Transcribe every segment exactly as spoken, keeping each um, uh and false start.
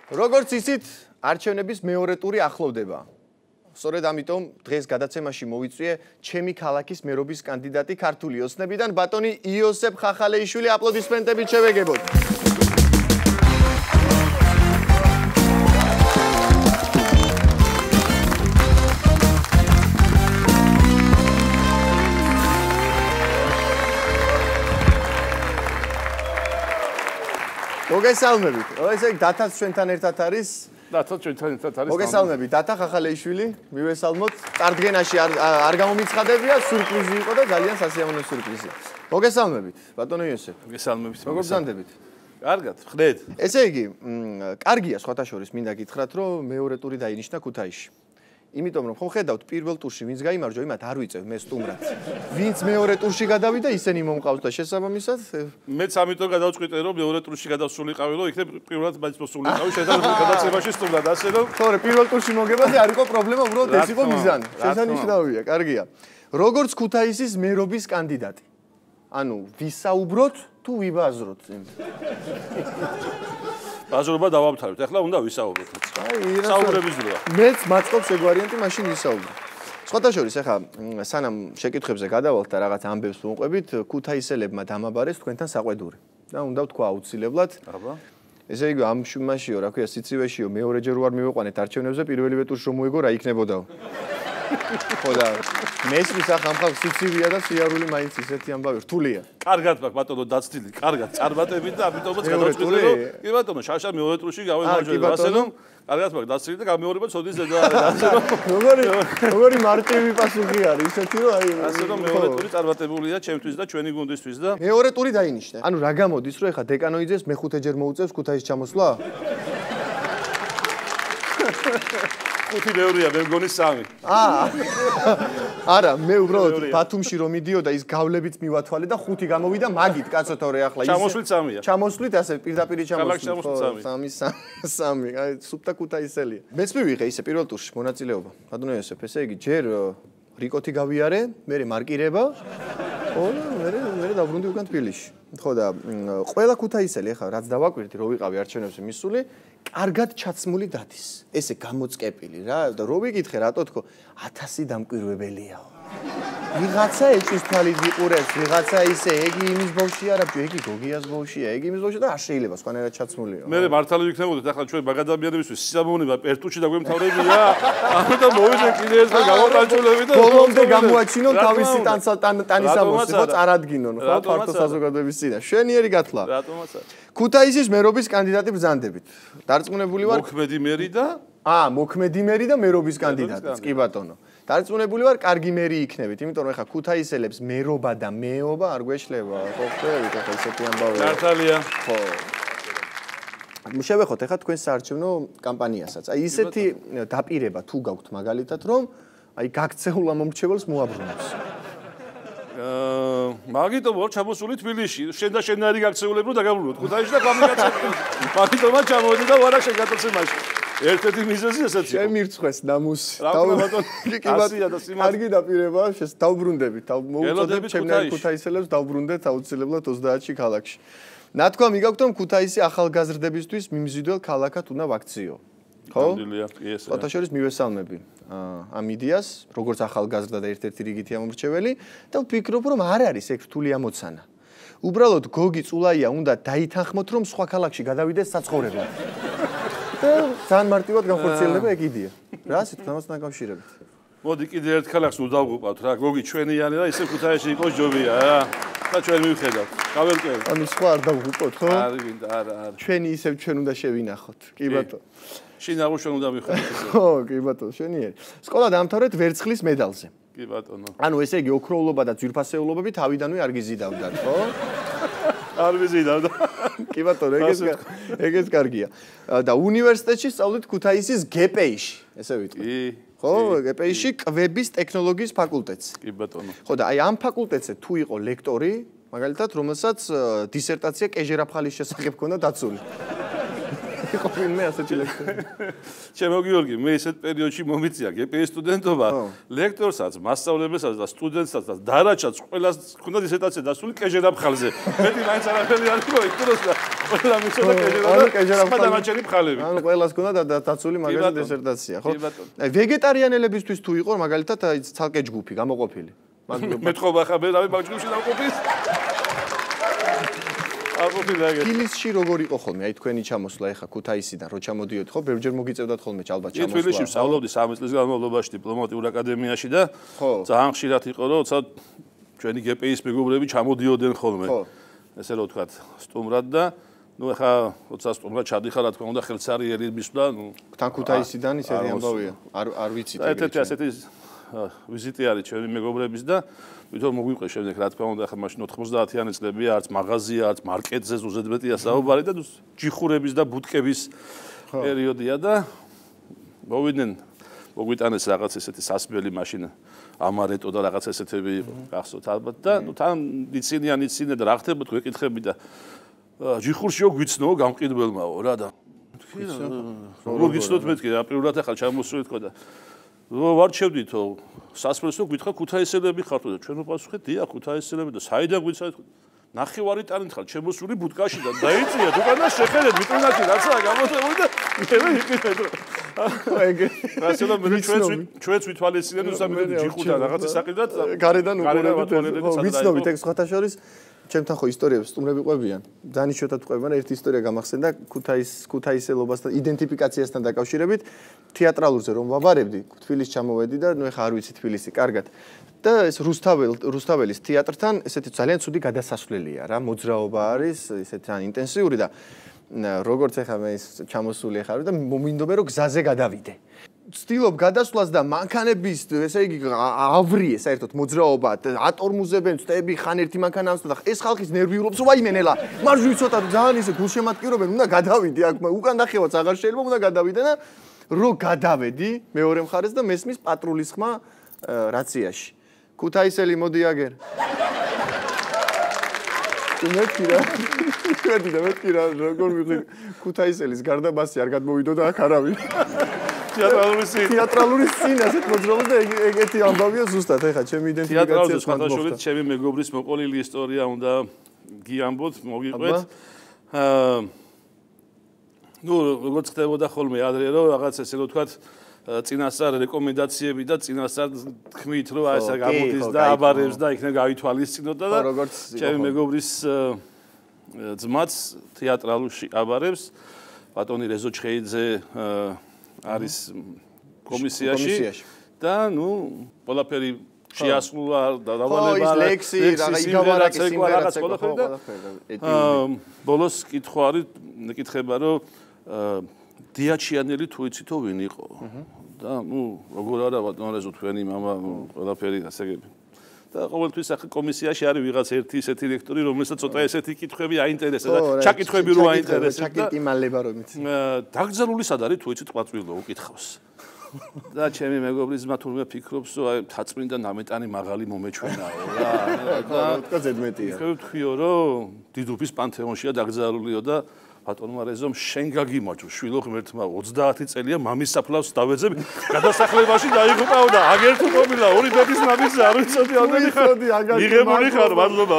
როგორც იცით, არჩევნების მეორე ტური ახლოვდება. სწორედ ამიტომ დღეს გადაცემაში მოვიწვიე ჩემი ქალაქის მერობის კანდიდატი ქართული ოცნებიდან ბატონი იოსებ ხახალეიშვილი აპლოდისმენტებით შევეგებოთ. მოგესალმებით. ესე იგი დათაც ჩვენთან ერთად არის. დათაც ჩვენთან ერთად არის. მოგესალმებით. დათა ხახალეიშვილი, მივესალმოთ. წარდგენაში არ არ გამომიცხადებია, სიურპრიზი იყო და ძალიან სასიამოვნო სიურპრიზი. მოგესალმებით, ბატონო იოსებ. მოგესალმებით. როგორ გზანდებით? კარგად, ხდეთ. ესე იგი, კარგია სხვათა შორის მინდა გითხრათ, რომ მეორე ტური დაინიშნა ქუთაისში. იმიტომ რომ ხო ხედავთ პირველ ტურში ვინც გაიმარჯვა, იმათ არ ვიწევ მე სტუმრად. ვინც მეორე ტურში გადავიდა, ისინი მომყავს და შესაბამისად მეც ამიტომ გადავწყვიტე რომ მეორე ტურში გადავსულიყავი, რომ იქნებ პირველად მაინც მოსულიყავი, შესაძლოა გადაცემაში სტუმრად, ასე რომ თორე პირველ ტურში მოგებაზე არ იყო პრობლემა, უბრალოდ ეს იყო მიზანი. შესანიშნავია, კარგია. როგორც ქუთაისის მერობის კანდიდატი. ანუ ვისაუბროთ თუ ვიბაზროთ? ბაზრობა დავამთავრებთ. ახლა უნდა ვისაუბროთ. აი, საუბრების დროა. მეც მაწყობს ეგ ვარიანტი, მაშინ ვისაუბრო. სხვათა შორის, ახლა სანამ შეკითხვებზე გადავალთ და რაღაც ამბებს ვუყვებით, ქუთაისელებმა დამაბარეს თქვენთან საყვედური. და უნდა ვთქვა აუცილებლად. აბა. ესე იგი, ამ შუმაშიო, რა ქვია, სიცივეშიო, მეორეჯერ ვარ მივიყვანეთ არჩევნებზე, პირველივე ტურში რომ მოიგო, რა იქნებოდაო. ხო და მესმის ახლა სიცივია და სიარული მაინც ისეთი ამბავი რთულია. კარგად მაქვს ბატონო დაცდილი, კარგად წარმატებით და ამიტომაც გადავწყვიტე რომ კი ბატონო, შაშა მეორე ტურში გავემარჯვე, ასე რომ კარგად მაქვს დაცდილი და გამეორება ცოდის ზედა არის, ასე რომ როგორი როგორი მარტივი პასუხი არის, ისეთი რომ აი ასე რომ მეორე ტური წარმატებულია ჩემთვის და ჩვენი გუნდისთვის და მეორე ტური დაინიშნა. ანუ რა გამოდის რომ ეხა დეკანოიძეს მეხუთეჯერ მოუწევს ქუთაისის ჩამოსვლა? ხუთი მეორეა, მე მგონი სამი. აა. არა, მე უბრალოდ ბათუმში რომ მიდიოდა ის გავლებით მივათვალე და ხუთი გამოვიდა მაგით, კაცო თორე ახლა ის ჩამოსვლით სამია. ჩამოსვლით ასე პირდაპირ ჩამოსვლით. სამი. სამი, სამი, აი სუპტა ქუთაისელია. მეც მივიღე ისე პირველ ტურში მონაწილეობა. ბატონო იოსებ, ესე იგი ჯერ რიკოთი გავიარე, მე მარკირება. ხო, მე მე დავრუნდი უკან თბილისში. ხო და ყველა ქუთაისელი ახლა რაც დავაკვირდი, რო ვიყავი არჩევნებზე მისული, კარგად ჩაცმული დადის. ესე გამოწკეპილი რა და რო ვიკითხე რატო თქო ათასი დამკვირვებელიაო. ვიღაცა ეჭვის თვალით ვიყურებს, ვიღაცა ისე, ეგი იმის ბავშვი არა, ეგი გოგიას ბავშვია, ეგი იმის ბავშვია და არ შეიძლება სხვანაირად ჩაცმულიო. მე მართალი ვიქნებოდეთ, ახლა ჩვენ მაგ ადამიანებისთვის სიამოვნება პერტუში დაგვემთავრებია. ამიტომ მოვიდნენ კიდე ეს და გამოვაჭულები და ბოლომდე გამოაჩინონ თავისი ტანისამოსი, ხო წარადგინონ, ხო ფართო საზოგადოების წინა. შვენიერი გათვლა. რატომაც არა. ქუთაისის მერობის კანდიდატი ბრძანდებით. დარწმუნებული ვარ მოქმედი მერი და აა, მოქმედი მერი და მერობის კანდიდატიც, კი ბატონო. დარწმუნებული ვარ, კარგი მერი იქნებით, იმიტომ რომ ეხა ქუთაისელებს მერობა და მეობა არ გვეშლება, ხო ხვდებით, ეხა ისეთი ამბავია. მართალია. ხო. შევეხოთ ეხა თქვენ საარჩევნო კამპანიასაც. აი ისეთი დაპირება თუ გაქვთ მაგალითად, რომ აი გაქცეულ ამომრჩეველს მოაბრუნებს. აა, მაგიტომ ვარ ჩამოსული თბილისში. შენ და შენ არის გაქცეულები რომ დაგაბრუნოთ ქუთაისში და გამიგაცემ. მაგითომაც ჩამოვედი და ვარა შენ გადაცემაში. ერთ-ერთი მიზეზი ესეც იყო. შემირცხვეს ნამუსი. კარგი დაპირებაა, დავბრუნდებით, მოუწოდებ ჩემნაირ ქუთაისელებს დავბრუნდეთ აუცილებლად ოცდაათში ქალაქში. ნათქვა მიგაქვთ რომ ქუთაისი ახალგაზრდებისთვის მიმზიდველ ქალაქად უნდა ვაქციო. ხო? ნამდვილია, კი ესეა. სხვათა შორის მივესალმები ამ იდეას, როგორც ახალგაზრდა და ერთ-ერთი რიგითი ამორჩეველი და ვფიქრობ რომ არ არის ეგ რთული ამოცანა. უბრალოდ გოგი წულაია უნდა დაითანხმოთ რომ სხვა ქალაქში გადავიდეს საცხოვრებლად. ძალიან მარტივად განხორციელდება ეგ იდეა. რა სიტყვით ამას დაკავშირებით? მოდი კიდე ერთ ქალაქს უდავღუპავთ რა, გოგი ჩვენიანი და ისე ქუთაისში იყოს ჯობია რა. და ჩვენ მივხედავთ. გაველკევთ. ანუ სხვა არ დავღუპოთ, ხო? არა, არა, არა. ჩვენი ისევ ჩვენ უნდა შევინახოთ. კი ბატონო. შინაგუ ჩვენ უნდა მივხედავთ. ხო, კი ბატონო, შენიერი. სკოლა დაამთავრეთ ვერცხლის მედალზე. კი ბატონო. ანუ ესე იგი ოქროულობა და ძვირფასეულობები თავიდანვე არ გიზიდავდათ, ხო? არ ვიზიდავდა. კი ბატონო, ეგეც ეგეც კარგია. და უნივერსიტეტში სწავლით ქუთაისის გპ-ში, ესე ვიტყვი. კი. ხო, გპ-ში კვების ტექნოლოგიის ფაკულტეტზე. კი ბატონო. ხო და აი ამ ფაკულტეტზე თუ იყო ლექტორი, მაგალითად, რომელსაც დისერტაცია კეჟერაფხალის შესახებ ჰქონდა დაცული. იყო ვინმე ასეთი ლექტორი. ჩემო გიორგი, მე ესეთ პერიოდში მომიწია გპ-ის სტუდენტობა, ლექტორსაც, მასწავლებელსაც და სტუდენტსაც და დარაჩაც ყველას ჰქონდა დისერტაცია დასული კეჟერაფხალზე. მეტი მაინც არაფერი არ იყო იქ დროს და ყველა მიცოდა კეჟერა კეჟერა დანარჩენი მხალები. ანუ ყველას ქონდა დაცული მაგაზე დისერტაცია, ხო? აი ვეგეტარიანელებისთვის თუ იყო მაგალითად აი ცალკე ჯგუფი გამოყოფილი. მეტყობა ხაბე რავი მაგ ჯგუფში დავყოფის. თბილისში როგორ იყო ხოლმე აი თქვენი ჩამოსვლა ეხა ქუთაისიდან რო ჩამოდიოთ ხო ბევრჯერ მოგიწევდათ ხოლმე ჭალბა ჩამოსვლა თბილისში ვსწავლობდი სამი წლის განმავლობაში დიპლომატიურ აკადემიაში და ძალიან ხშირად იყო რომ თქო ჩვენი გე პი ის მეგობრები ჩამოდიოდნენ ხოლმე ესე რომ ვთქვათ სტუმრად და ნუ ეხა როცა სტუმრად ჩადიხარ რა თქმა უნდა ხელსარიელი მისვლა ნუ თან ქუთაისიდან ისეთი ამბავია არ არ ვიცით ეგეთი ასეთი ვიზიტი არის ჩვენი მეგობრების და ვითომ მოგვიყვე შემდეგ რა თქმა უნდა ახლა მაშინ ოთხმოცდაათიანი წლებია არც მაღაზია არც მარკეტზე უზედმეტია საუბარი და ჯიხურების და ბუტკების პერიოდია და მოვიდნენ მოგვიტანეს რაღაც ესეთი სასმელი მაშინ ამარეტო და რაღაც ესეთები იყო გახსოვთ ალბათ და ნუ თან იცინიან იცინე და რა ხდებოდა გვეკითხები და ჯიხურში რო გვიცნო გამყიდველმაო რა და როგორ გიცნოთ მეთქი რა პირველად ახლა ჩამოსული თქო და ვარჩევდითო სასმელს რო გითხრა ქუთაისელები ხართ და ჩვენ უპასუხეთ დიახ ქუთაისელები და საიდან გვიცავთ ნახევარი ტანით ხარ ჩემოსული ბუტკაში და დაიწია უკანა შეხედეთ ვიტრინაში რაცაა გამოწეული და მე ვიყიდეთ ეგ რასადა მე ჩვენც ჩვენც ვითვალისწინებთ სამეთ ჯიხურთან რაღაცა საყიდად გარედან უყურებთ ვიცნობთ ეგ სხვათა შორის ჩემთან ხო ისტორიებს სტუმრები ყვებიან დანიშნულად ყვებიან ერთი ისტორია გამახსენდა ქუთაის ქუთაისელობასთან იდენტიფიკაციასთან დაკავშირებით თეატრალურზე რომ ვაბარებდი თბილისში ჩამოვედი და ნუ ეხა არ ვიცი თბილისი კარგად და ეს რუსთაველ რუსთაველის თეატრთან ესეთი ძალიან ცუდი გადასასვლელია რა მოძრაობა არის ესეთი ან ინტენსიური და როგორც ეხა მე ის ჩამოსული ხარ და მომინდობე რომ გზაზე გადავიდე ვცდილობ გადასვლას და მანქანების ესე იგი ავრიე საერთოდ მოძრაობა ატორმუზებენ წტები ხან ერთი მანქანა ამსდა და ეს ხალხის ნერვიულობს ვაიმენელა მარჯვი ცოტა ძალიან ისე გულშემატკივრობენ უნდა გადავიდე აქ უკან დახევაც აღარ შეიძლება უნდა გადავიდე და რო გადავედი მეორე მხარეს და მესმის პატრულის ხმა რაციაში ქუთაისელი მოდი აგერ მეთქი რა მეთქი და მეთქი რა როგორ ვიღი ქუთაისელის გარდა მასი არ გადმოვიდო და აქ არავინ თეატრალური სცენა თეატრალური სცენა ასეთ მოძრაობა და ეგეთი ამბავია ზუსტად ეხა ჩემი იდენტიფიკაცია სხვადასხვა ჩემი მეგობრის მოყოლილი ისტორია უნდა გიამბოთ მოგიყვეთ აა ნუ როგორც ხდებოდა ხოლმე ადრე რომ რაღაც ესე რომ ვთქვათ წინასწარ რეკომენდაციები და წინასწარ თქმით რომ აი ესა გამოდის და აბარებს და იქნებ გავითვალისწინოთ და ჩემი მეგობრის ძმაც თეატრალურში აბარებს ბატონი რეზო ჩხეიძე არის კომისიაში და ნუ ყველაფერი შეასრულა და დავალება ის ლექსი რა იგავარაკი სიმღერაც ყველაფერი და ბოლოს კითხვა არის კითხება რომ დიაჩიანელი თუ იცითო ვინ იყო და ნუ როგორ არა ბატონ რეზო თქვენი мама ყველაფერი ასე და ყოველთვის ახლა კომისიაში არის ვიღაც ერთი ესეთი რექტორი რომელსაც ცოტა ესეთი კითხვები აინტერესებს და ჩაკითხვები რო აინტერესებს და ჩაკიტიმალება რომ იცი დაგზარული სად არის თუ იცით ყვაწვილო უკითხავს და ჩემი მეგობრის ძმა თურმე ფიქრობს რომ აი თაწმინდა ნამეტანი მაღალი მომეჩვენაო რა და თქვა ზედმეტია ვთქვიო რომ დიდუბის პანთეონშია დაგზარულიო და ბატონმა რეზომ შენ გაგიმარჯო შვილო ღმერთმა ოცდაათი წელია მამის საფლავს დავეძები გადასახლებაში დაიღუპაო და აგერ თუ მობილა ორი ბების მამის არ ვიცოდი ამდენი ხარ მიღებული ხარ მადლობა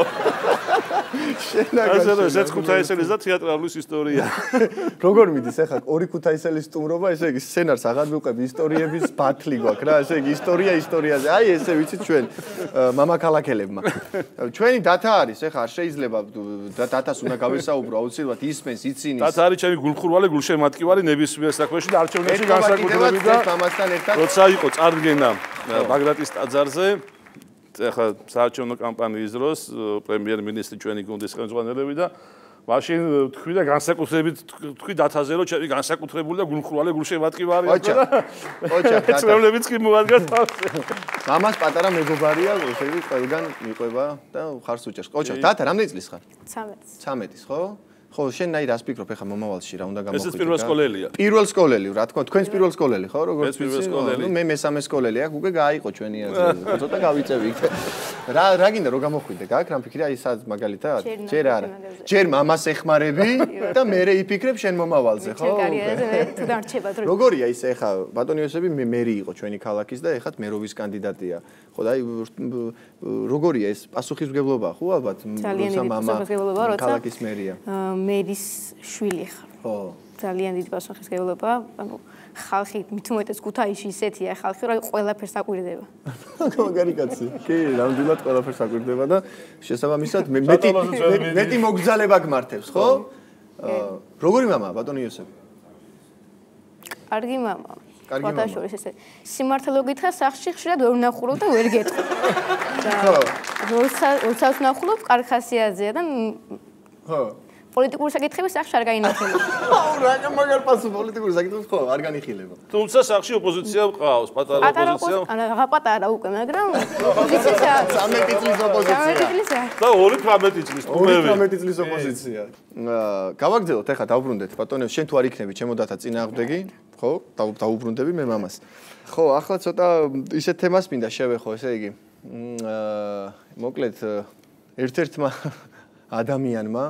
შენაგა ესეც ქუთაისელის და თეატრალურის ისტორია როგორ მიდის ახლა ორი ქუთაისელის სტუმრობა ესე იგი სცენარს აღარ მივყვები ისტორიების ბათლი გვაქვს რა ესე იგი ისტორია ისტორიაზე აი ესე ვიცით ჩვენ მამაქალაქელებმა ჩვენი დათა არის ახლა არ შეიძლება დათას უნდა გავესაუბრო აუცილებლად ისმენს ცინის. დათ არის ჩემი გულხურვალი, გულშემატკივარი ნებისმიერ საქმეში და არჩევნებში განსაკუთრებით და როცა იყო წარდგენა ბაგრატის ტაძარზე, ახლა საარჩევნო კამპანიის დროს პრემიერ-მინისტრი ჩვენი გუნდის ხელმძღვანელები და მაშინ თქვი და განსაკუთრებით თქვი დათაზე რომ ჩემი განსაკუთრებული და გულხურვალი, გულშემატკივარი იყო და ოჩა დათა წვეულებიც კი მოადგა მამას პატარა მეგობარია, ესე იგი ყველგან მიყვება და ხარს უჭერს. ოჩა დათა რამდენი წლის ხარ? ცამეტი. ცამეტის, ხო? ხო, შენ ნაირ რას ფიქრობ ახლა მომავალში რა უნდა გამოხდე? ეს პირველ სკოლელია. პირველ სკოლელი, რა თქმა უნდა, თქვენს პირველ სკოლელი, ხო, როგორც ეს პირველ სკოლელი. ნუ მე მესამე სკოლელი აქ უკვე გააიყო ჩვენი აზრი. ცოტა გავიწევი იქ. რა რა გინდა რომ გამოხვიდე? გაქვს რამ ფიქრი? აი სად მაგალითად? ჯერ არა. ჯერ მამას ეხმარები და მე რე იფიქრებ შენ მომავალზე, ხო? შენ კარიერაზე მე თუ დარჩება დრო. როგორია ის ახლა ბატონი იოსები მე მერი იყო ჩვენი ქალაქის და ეხლა მეროვის კანდიდატია. ხო და აი როგორია ეს პასუხისმგებლობა ხო ალბათ როცა მამა ქალაქის მერია. მერის შვილი ხარ. ხო. ძალიან დიდი პასუხისმგებლობა, ანუ ხალხი მით უმეტეს ქუთაისში ისეთია ხალხი, რომ ყველაფერს აკვირდება. მაგარი კაცი. კი, ნამდვილად ყველაფერს აკვირდება და შესაბამისად მე მეტი მეტი მოგზალება გმართებს, ხო? როგორი მამაა ბატონო იოსები? კარგი მამა. კარგი მამა. ფოტოშორის ესე სიმართლე გითხრა სახში ხშირად ვერ ვნახულობ და ვერ გეტყვი. ხო. როცა როცა ვნახულობ კარხასიაძეა და ხო. პოლიტიკური საკითხები სახში არ გაინახულობ. აუ რა მაგარ პასუხ პოლიტიკური საკითხები ხო არ განიხილება. თუმცა სახში ოპოზიცია მყავს, პატარა ოპოზიცია. პატარა რა პატარა უკვე, მაგრამ ოპოზიცია ცამეტი წლის ოპოზიცია. და ორი თვრამეტი წლის ორი თვრამეტი წლის ოპოზიცია. გავაგრძელოთ ახლა დავბრუნდეთ ბატონო, შენ თუ არ იქნები ჩემო დათა წინააღმდეგი, ხო? დავუბრუნდები მე მამას. ხო, ახლა ცოტა ისეთ თემას მინდა შევეხო, ესე იგი. აა მოკლედ ერთ-ერთმა ადამიანმა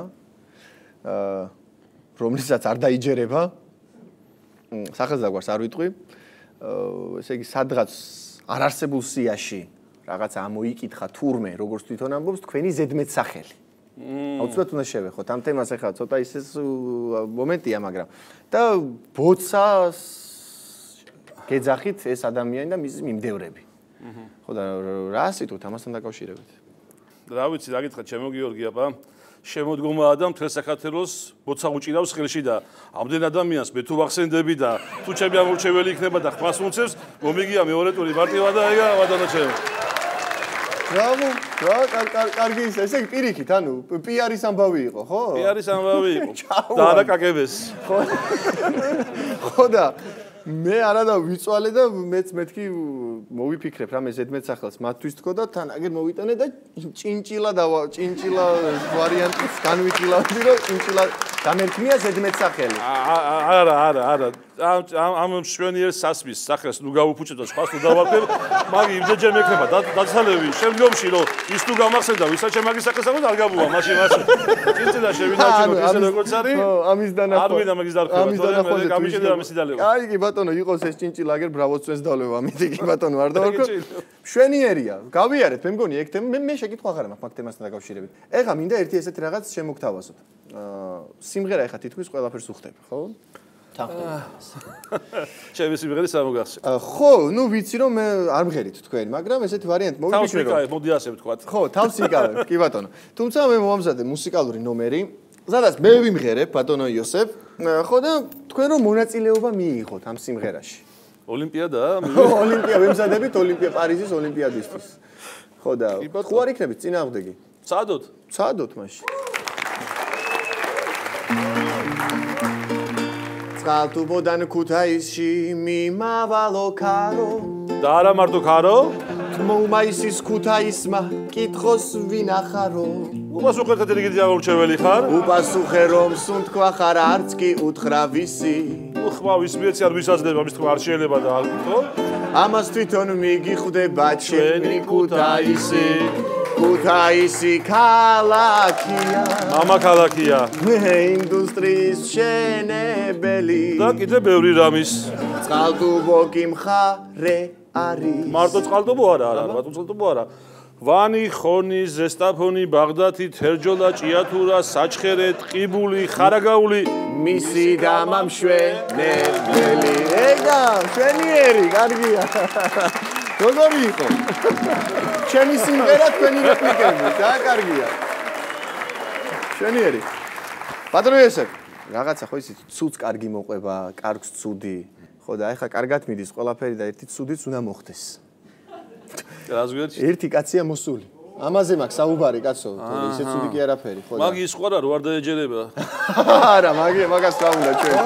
რომლითაც არ დაიჯერება სახელზაგვარს არ ვიტყვი ესე იგი სადღაც არ არსებულ სიაში რაღაცა ამოიკითხა თურმე როგორც თვითონ ამბობს თქვენი ზედმეტ სახელი აუცილებლად უნდა შევეხოთ ამ თემას ახლა ცოტა ისეს მომენტია მაგრამ და ბოცას გეძახით ეს ადამიანი და მისი მიმდევრები ხო და რა სიტყვით ამასთან დაკავშირებით რა ვიცი რა გითხრათ ჩემო გიორგი აბა შემოდგომაა და მთელ საქართველოს ბოცა უჭირავს ხელში და ამდენ ადამიანს მე თუ ვახსენდები და თუ ჩემი ამორჩეველი იქნება და ხმას უნცებს მომიგია მეორე ტური მარტივად და ეგა ბატონო ჩემო ბრავო რა კარგი ის ესე იგი პირიქით ანუ პიარის ამბავი იყო ხო პიარის ამბავი იყო და არა კაკებეს ხო ხო და მე არადა ვიწვალე და მეც მეთქი მოვიფიქრებ რამე ზედმეტ სახელს მათთვის თქო და თან აგერ მოვიტანე და ჭინჭილა და ჭინჭილა ვარიანტის განვითილავდი რომ ჭინჭილა გამერქმია ზედმეტ სახელი არა არა არა ამ მშვენიერ სასმის სახელს ნუ გავუფუჭებ და სხვას თუ დავარქვევ მაგი იმდენჯერ მექნება დაცალები შემდგომში რომ ის თუ გამახსენდა ვისაც ჩემ მაგის სახელს აღო არ გაბუვა მაშინ მაშინ ჭინჭილა შევინაჩუნოთ ისე როგორც არის ხო ამის დანახვა არ მინდა მაგის დარქვა ამის დანახვა გამიჭირდა ამისი დალევა აი კი ბატონო იყოს ეს ჭინჭილა აგერ ბრავოს წვენს დალევა ამითი კი ბატონო არ დავარქვევ მშვენიერია გავიარეთ მე მგონი ეგ თემა მე შეკითხვა ხარ მაგ თემასთან დაკავშირებით ეხა მინდა ერთი ესეთი რაღაც შემოგთავაზოთ სიმღერა ეხა თითქმის ყველაფერს უხდები ხო ჩემი სიმღერის ამოგახსენე. ხო, ნუ ვიცი რომ მე არ მღერით თქვენ, მაგრამ ესეთი ვარიანტი მოვიფიქრე რომ. თავს მოდი ასე ვთქვათ. ხო, თავს იკავებ, კი ბატონო. თუმცა მე მომამზადე მუსიკალური ნომერი, სადაც მე ვიმღერებ ბატონო იოსებ, ხო და თქვენ რომ მონაწილეობა მიიღოთ ამ სიმღერაში. ოლიმპიადაა? ოლიმპია ვემზადებით ოლიმპია პარიზის ოლიმპიადისთვის. ხო და ხო არ იქნებით წინააღმდეგი? წადოთ. წადოთ მაშინ. წყალტუბოდან ქუთაისში მიმავალო ქარო და არა მარტო ქარო თმოუმაისის ქუთაისმა კითხოს ვინახარო უპასუხეთ ერთი რიგით ამორჩეველი ხარ უპასუხე რომ სუნთქვა ხარ არც კი უთხრა ვისი ნუ ხმა ვის მიეცი არ ვისაძლება მის თქმა არ შეიძლება და ხო ამას თვითონ მიგიხვდება ჩემი ქუთაისი ქუთაისი ქალაქია მამა ქალაქია მე ინდუსტრიის შენებელი და კიდე ბევრი რამის წყალტუბო კი მხარე არის მარტო წყალტუბო არა არა მარტო წყალტუბო არა ვანი ხონი ზესტაფონი ბაღდათი თერჯოლა ჭიათურა საჩხერე ტყიბული ხარაგაული მისი დამამშვენებელი ეგა მშვენიერი კარგია როგორი იყო? ჩემი სიმღერა თქვენი რეპლიკები, და კარგია. მშვენიერი. ბატონო იოსებ, რაღაცა ხო იცით, ცუდს კარგი მოყვება, კარგს ცუდი. ხო და ეხა კარგად მიდის ყველაფერი და ერთი ცუდიც უნდა მოხდეს. რას გვიაჩი? ერთი კაცია მოსული. ამაზე მაქვს საუბარი კაცო, ისე ცუდი კი არაფერი, ხო და. მაგი ის ყარა რო არ დაეჯერება. არა, მაგი მაგას რა უნდა ჩვენ.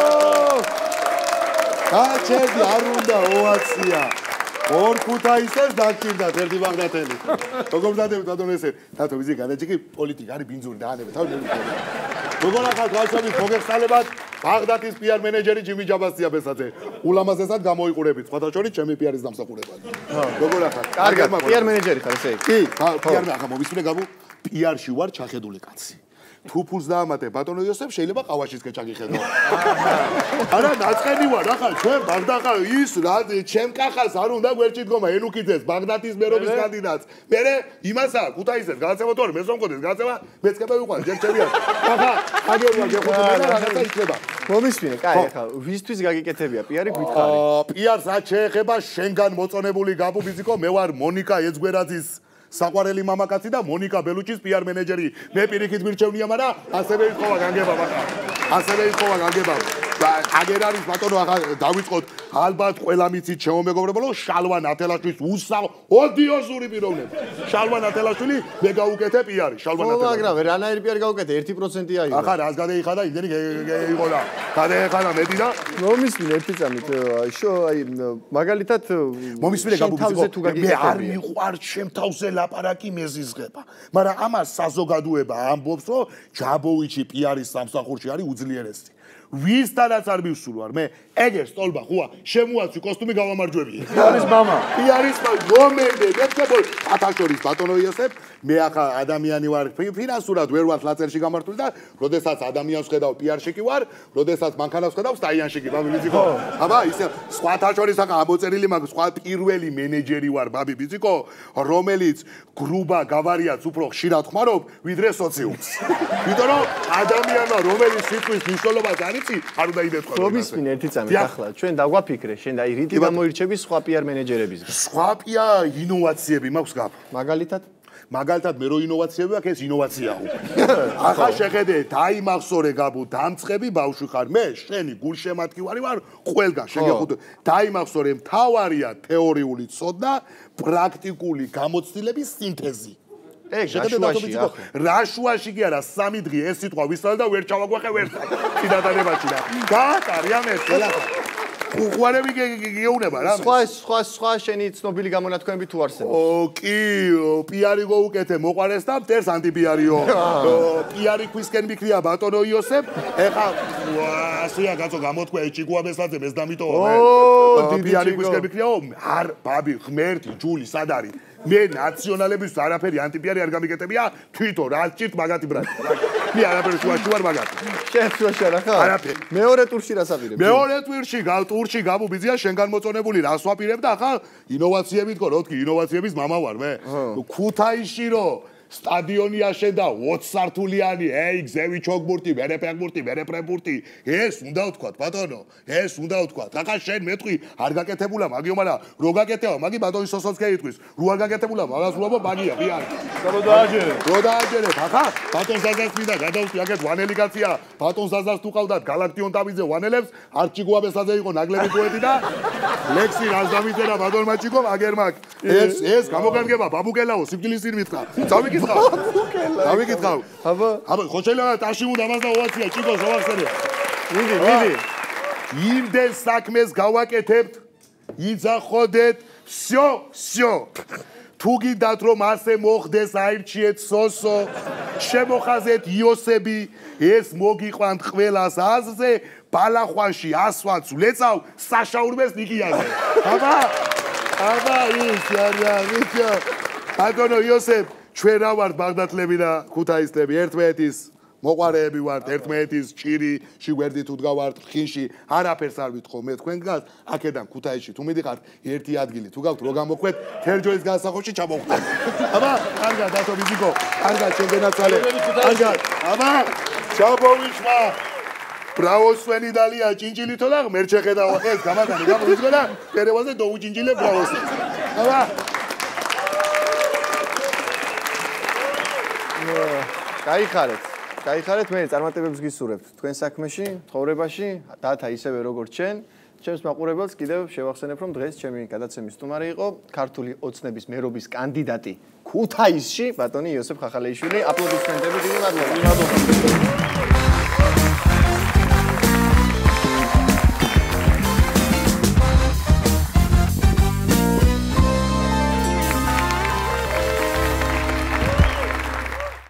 კაცები არ უნდა ოაცია. ორ ქუთაისას დაგჭირდათ ერთი ბაღდათელი. როგორ დადებით ბატონო ესე? თათო ვიზი გადაჭიკი პოლიტიკა არის ბინძური დაანებეთ. თავი როგორ ახალ გასვამით მოგეხსალებათ ბაღდათის პიარ მენეჯერი ჯიმი ჯაბასია ბესაძე. ულამაზესად გამოიყურებით. სხვათა შორის ჩემი პიარის დამსახურებად. ხო, როგორ ახალ? კარგად, პიარ მენეჯერი ხარ ესე? კი, პიარ ახლა მომისმენე გამო პიარში ვარ ჩახედული კაცი. თუ ფულს დაამატე ბატონო იოსებ შეიძლება ყავაშიც კეჭაგიხედო არა ნაწყენი ვარ ახლა ჩვენ ბაგდახა ის რა ჩემ კახას არ უნდა გვერდში დგომა ენუკიძეს ბაგდათის მერობის კანდიდატს მე იმასა ქუთაისეს გადაცემა თუ არ მე ზომკოდეს გადაცემა მეც კეპევიყვან ჯერ ჩემია ახლა აგერვა გეხუთება და რაღაცა იქნება მომისმინე კაი ახლა ვისთვის გაგიკეთებია პიარი გითხარი პიარს რაც შეეხება შენგან მოწონებული გაბუ ბიზიკო მე ვარ მონიკა ეძგვერაძის საყვარელი მამაკაცი და მონიკა ბელუჩის პიარ მენეჯერი მე პირიქით მირჩევნია მაგრამ ასევე იხოვა განგება მაგრამ ასევე იხოვა განგება აგერ არის ბატონო ახლა დავიწყოთ ალბათ ყველა მიცით ჩემო მეგობრებო შალვა ნათელაშვილის უსაო ოდიოზური პიროვნება შალვა ნათელაშვილი მე გავუკეთე პიარი შალვა ნათელაშვილი მაგრამ რანაირი პიარი გავუკეთე ერთი პროცენტი აიღო ახლა რას გადაიხადა იმდენი იყო და გადაეხადა მეტი და მომისმინე ერთი წამით შო აი მაგალითად მომისმინე გაბუბიზიკო მე არ მიყვარს ჩემ თავზე ლაპარაკი მეზიზღება მაგრამ ამას საზოგადოება ამბობს რომ ჯაბოვიჩი პიარის სამსახურში არის უძლიერესი ვისთანაც არ მივსულვარ მე ეგერ სტოლბა ხუა შემოაცვი კოსტუმი გავამარჯვებიე პიარის მამა პიარის მამა მომენტე მეცებოი ათაშორის ბატონო იოსებ მე ახლა ადამიანი ვარ ფინანსურად ვერ ვარ ლაწერში გამართული და როდესაც ადამიანს ხედავ პიარში კი ვარ როდესაც მანქანას ხედავ სტაიანში კი ბაბი ბიზიკო აბა ისე სხვა ათაშორის ახლა ამოწერილი მაგ სხვა პირველი მენეჯერი ვარ ბაბი ბიზიკო რომელიც გრუბა გავარიაც უფრო ხშირად ხმარობ ვიდრე სოციუმს იმიტომ რომ ადამიანმა რომელიც სიტყვის მნიშვნელობას არ იცი არ უნდა იდეთქვა მომისმინე ერთი წამით ახლა ჩვენ დაგვაფიქრე შენ და რითი გამოირჩები სხვა პიარ მენეჯერებისგან სხვა პიარ ინოვაციები მაქვს გაფ მაგალითად მაგალითად მე რო ინოვაციები აქვს ეს ინოვაციაო ახლა შეხედე დაიმახსოვრე გაბუ დამწყები ბავშვი ხარ მე შენი გულშემატკივარი ვარ ყველგან შეგეხუტე დაიმახსოვრე მთავარია თეორიული ცოდნა პრაქტიკული გამოცდილების სინთეზი ეგ შეგედათობიცი რაშუაში კი არა სამი დღე ეს სიტყვა ვისწავლე და ვერ ჩავაგვახე ვერთხელ კიდატანებაში და გაატარია მე ყველაფერი უყურები გეუბნება რა სხვა სხვა სხვა შენი ცნობილი გამონათქვამები თუ არსებობს ო კი პიარი გოუკეთე მოყარეს და მტერს ანტიპიარიო პიარი ქვისკენ მიქრია ბატონო იოსებ ეხა ასია გაწო გამოთქვა ეჭიგუაბესაძე მეს დამიტოვა მე პიარი ქვისკენ მიქრიაო არ ბაბი ღმერთი ჯული სად არის მე ნაციონალების არაფერი ანტიპიარი არ გამიკეთებია თვითონ რა ჭირთ მაგათი ბრატი მე არაფერი შუაში ვარ მაგათი შენ შუაში არა ხარ არაფერი მეორე ტურში რას აპირებ მეორე ტურში გალ ტურში გამუბიზია შენგან მოწონებული რას ვაპირებ და ახლა ინოვაციები თქო როთქი ინოვაციების მამა ვარ მე ქუთაისში რო სტადიონი აშენდა ოცი სართულიანი ეი გზევი ჩოგბურთი მერე ფეხბურთი მერე პრეპურთი ეს უნდა ვთქვათ ბატონო ეს უნდა ვთქვათ ახლა შენ მეტყვი არ გაკეთებულა მაგიო მაგრამ რო გაკეთება მაგი ბატონი სოსოცკე იტყვის რო არ გაკეთებულა მაგას ვუაბო მაგია ბიარი რო დააჯერე რო დააჯერე ახლა ბატონ ზაზას მინდა გადავსვი აქეთ ვანელი კაცია ბატონ ზაზას თუ ყავდათ გალაქტიონ თავიძე ვანელებს არჩიგუაბესაძე იყო ნაგლები პოეტი და ლექსი რას დამიწერა ბატონ მაჩიკო აგერ მაგ ეს ეს გამოგანგება ბაბუკელაო სიფტილის წინ მითხრა წავიკი დავიკითხავ. აბა, აბა, ხო შეიძლება ტაში უნდა მას და ოვაცია ჭიქოს გავახსენე. მიდი, მიდი. იმდენ საქმეს გავაკეთებთ, იძახოდეთ, всё, всё. თუ გინდათ რომ ასე მოხდეს, აირჩიეთ სოსო, შემოხაზეთ იოსები, ეს მოგიყვანთ ყველას აზზე, ბალახვანში ასვაც ვლეწავ საშაურმეს ნიკიაზე. აბა, აბა, ის არა, ვიჩო. ბატონო იოსებ ჩვენ რა ვართ ბაღდათლები და ქუთაისლები ერთმანეთის მოყარეები ვართ ერთმანეთის ჭირი შვერდით უდგავართ ხინში არაფერს არ ვითხოვ მე თქვენგან აქედან ქუთაისში თუ მიდიხართ ერთი ადგილი თუ გაქვთ რო გამოქვეთ თერჯოლის განსახორში ჩამოვხდეთ აბა კარგად დათო ბიზიკო კარგად შეგენაცვალე კარგად აბა ჩაბოვიშმა ბრაოსვენი დალია ჭინჭილითო და ღმერთ შეხედავ ეს გამაგანი გამოვიძღო და პერევაზე დაუჭინჭილე ბრაოსი აბა გაიხარეთ. გაიხარეთ, მე წარმატებებს გისურვებთ თქვენ საქმეში, ცხოვრებაში, დათა ისევე როგორც ჩვენ. ჩემს მაყურებელს კიდევ შევახსენებ, რომ დღეს ჩემი გადაცემის სტუმარი იყო ქართული ოცნების მერობის კანდიდატი ქუთაისში, ბატონი იოსებ ხახალეიშვილი. აპლოდისმენტები, დიდი მადლობა.